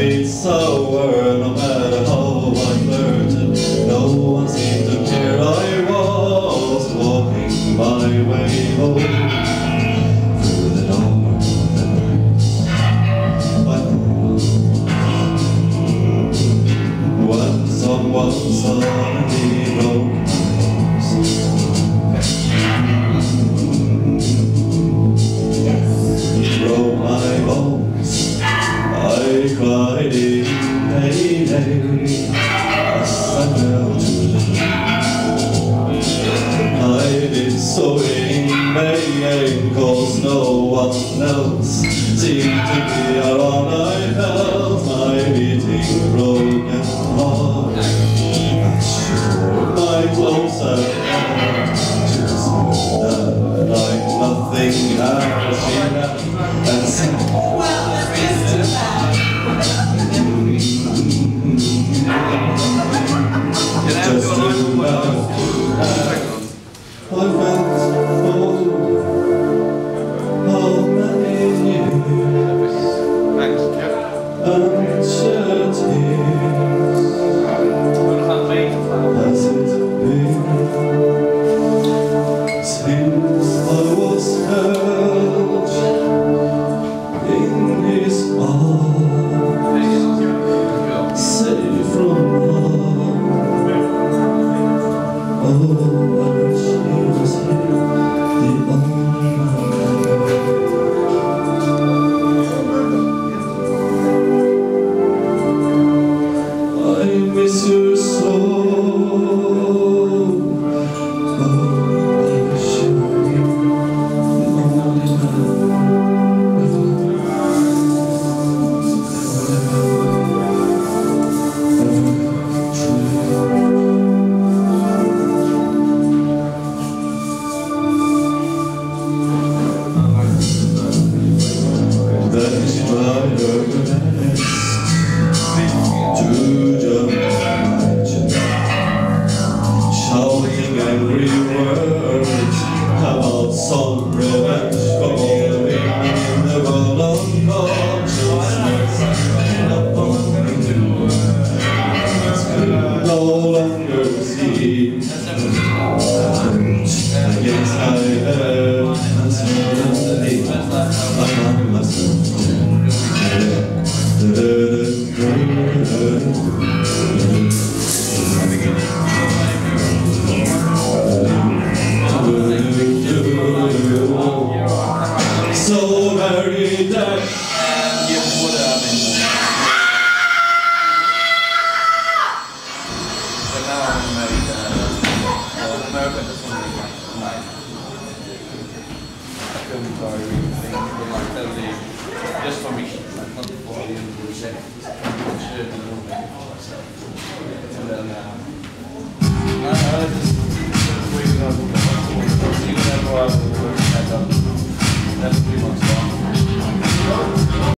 made sour, no matter how I flirted. No one seemed to care. I was walking my way home through the door I pulled when someone suddenly broke my bones. I cried in pain as I fell to the floor. I did so in vain, 'cause no one else seemed to be around. I felt my beating broken heart. I shook my clothes and just that like nothing had been. And said, well, it's just too bad. Just too bad. I went for how many years and shed tears. Has it been since I was held in his arms, safe from harm? Oh, I wish he was here, the only one. I miss you so. Oh, I wish you were the only one. Then she tried her best to jump my chest, shouting angry words about some revenge for all the women in the world of consciousness. Could no longer see against my head, and suddenly I found myself so very dead. Just for me, not for the